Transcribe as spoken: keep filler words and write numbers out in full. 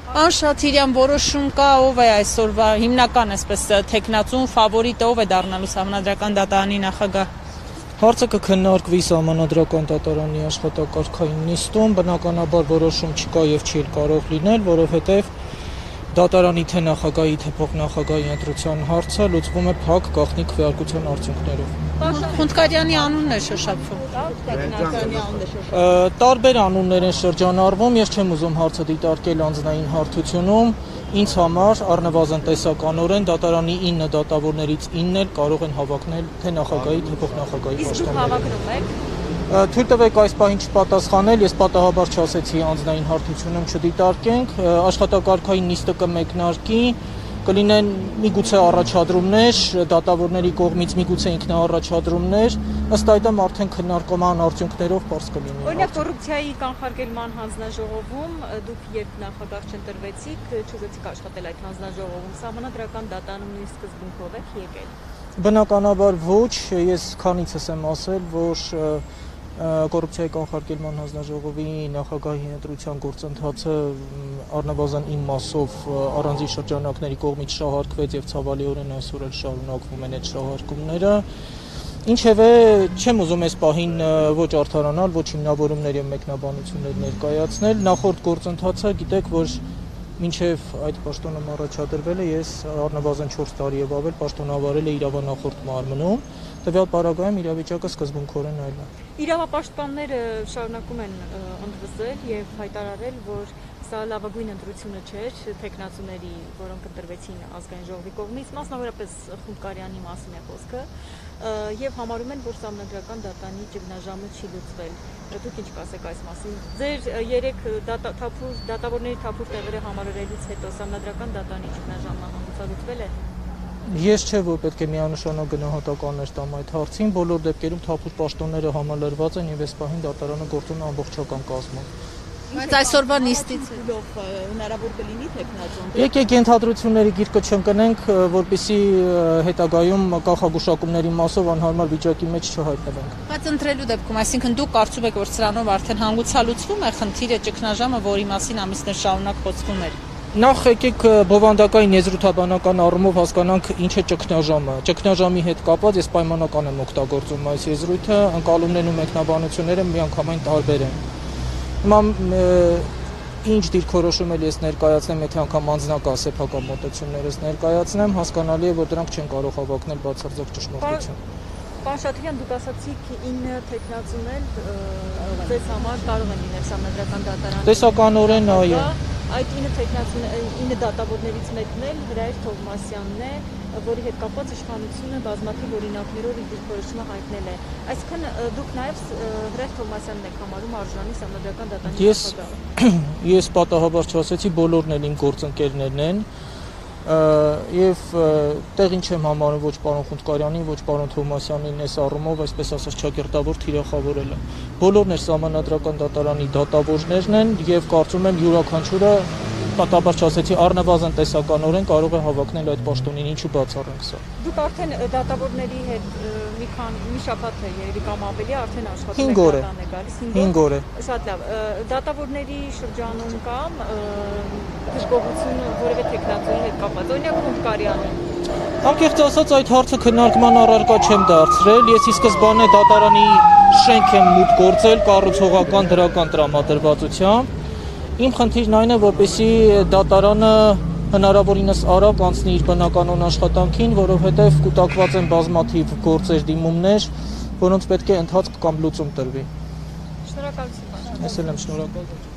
Պարոն Շաթիրյան, որոշում կա, ով է այսօրվա հիմնական այսպես թեկնածուն, ֆավորիտը ով է դառնալու Սահմանադրական դատարանի նախագահ։ Հարցը կքննարկվի Սահմանադրական դատարանի աշխատակարգային նիստում, բնականաբար որոշում չկա եւ չի կարող լինել, որովհետեւ դատարանի թե նախագահի թե փոխնախագահի ընտրության հարցը լուծվում է փակ գաղտնի քվեարկության արդյունքներով։ Խունդկարյանի անունն է շոշափվում։ Տարբեր անուններ են շրջանառվում, ես չեմ ուզում հարցը դիտարկել անձնային հարթությունում, ինձ համար առնվազն տեսականորեն դատարանի ինը դատավորներից ինն էլ կարող են հավակնել թե նախագահի թե փոխնախագահի պաշտոնները։ Թույլ տվեք այս պահին չպատասխանել, ես պատահաբար չասեցի անձնային հարթությունում չդիտարկենք, աշխատակարգային նիստը կմեկնարկի, կլինեն միգուցե առաջադրումներ, դատավորների կողմից միգուցե ինքնաառաջադրումներ, ըստ այդմ արդեն քննարկման արդյունքներով պարզ կլինի։ Օրինակ կոռուպցիայի կանխարգելման հանձնաժողովում դուք երբ նախագահ չընտրվեցիք, չուզեցիք աշխատել այդ հանձնաժողովում, Սահմանադրական դատարանի սկզբունքով եք եկել։ Բնականաբար ոչ, ես քանիցս եմ ասել, որ կոռուպցիայի կանխարգելման հանձնաժողովի նախագահի ընտրության գործընթացը առնվազն իմ մասով առանձին շրջանակների կողմից շահարկվեց եւ ցավալիորեն այսօր էլ շարունակվում են այդ շահարկումները։ Ինչևէ, չեմ ուզում այս պահին ոչ արդարանալ, ոչ հիմնավորումներ եւ մեկնաբանություններ ներկայացնել։ Նախորդ գործընթացը գիտեք, որ մինչև այդ պաշտոնում առաջադրվելը ես առնվազն չորս տարի եւ ավել պաշտոնավարել է իրավանախորդ մարմնում, տվյալ պարագայում իրավիճակը սկզբունքորեն այլ է։ Իրավապաշտպանները շարունակում են ընդվզել եւ հայտարարել, որ սա լավագույն ընտրությունը չէր թեկնածուների, որոնք ընտրվեցին ազգային ժողովի կողմից, մասնավորապես Խունդկարյանի մասին է խոսքը, եւ համարում են, որ Սահմանադրական դատարանի ճգնաժամը չի լուծվել։ Դուք ինչ կասեք այս մասին։ Ձեր երեք դատավորների թափուր տեղերը համարելուց հետո Սահմանադրական դատարանի ճգնաժամը հանգուցալուծվել է։ Ես չէ, որ պետք է միանշանակ գնահատականներ տամ այդ հարցին, բոլոր դեպքերում թափուր պաշտոնները համալրված են եւ այս պահին դատարանը գործում է ամբողջական կազմով։ Բայց այսօրվա նիստից հնարավոր կլինի թեկնածուն։ Եկեք ենթադրությունների գիրկը չընկնենք, որպեսզի հետագայում կանխագուշակումների մասով անհարմար վիճակի մեջ չհայտնվենք։ Բայց ընտրելու դեպքում, այսինքն դուք կարծում եք, որ սրանով արդեն հանգուցալուծվում է խնդիրը, ճգնաժամը, որի մասին ամիսներ շարունակ խոսվում էր։ Նախ եկեք բովանդակային եզրութաբանական առումով հասկանանք ինչ է ճգնաժամը։ Ճգնաժամի հետ կապված ես պայմանական եմ օգտագործում այս եզրույթը, ընկալումներն ու մեկնաբանությունները միանգամայն տարբեր են։ Հիմա ինչ դիրքորոշում էլ ես ներկայացնեմ, եթե անգամ անձնական սեփական մոտեցումներս ներկայացնեմ, հասկանալի է, որ դրանք չեն կարող հավակնել բացարձակ ճշմարտություն։ Պարոն Շաթիրյան, դուք ասացիք ինը թեկնածունել ձեզ համար կարող են լինել Սահմանադրական դատարանի։ Տեսականորեն այո։ Այդ ինը թեկնածուն ինը դատավորներից մեկն էլ Հրայր Թովմասյանն է, որի հետ կապված իշխանությունը բազմաթիվ օրինակներով իր դիրքորոշումը հայտնել է։ Այսինքն դուք նաև Հրայր Թովմասյանն եք համարում արժանի Սահմանադրական դատարանի նախագահը։ Ես պատահաբար չասեցի, բոլորն էլ իմ գործընկերներն են եւ տեղին չեմ համարում ոչ պարոն Խունդկարյանին, ոչ պարոն Թովմասյանին այս առումով, այսպես ասած, ճակերտավոր թիրախավորելը։ Բոլորն էլ Սահմանադրական դատարանի դատավորներն են եւ կարծում եմ յուրաքանչյուրը պատահաբար չասեցի առնվազն տեսականորեն կարող է հավակնել այդ պաշտոնին, ինչու բացառենք սա։ Դուք արդեն դատավորների հետ մի քան մի շաբաթ է երևի կամ ավելի արդեն աշխատում եք դատարան է գալիս հինգ օր է։ Շատ լավ։ Դատավորների շրջանում կամ դժգոհություն որևէ թեկնածուի հետ կապված, օրինակ Խունդկարյանը։ Անկեղծ ասած այդ հարցը քննարկման առարկա չեմ դարձրել, ես ի սկզբանե դատարանի շենք եմ մուտք գործել կառուցողական դրական տրամադրվածությամբ։ Իմ խնդիրն այն է, որպեսզի դատարանը հնարավորինս արագ անցնի իր բնականոն աշխատանքին, որովհետև կուտակված են բազմաթիվ գործեր, դիմումներ, որոնց պետք է ընթացք կամ լուծում տրվի։ Շնորհակալություն։ Ես էլ եմ շնորհակալ։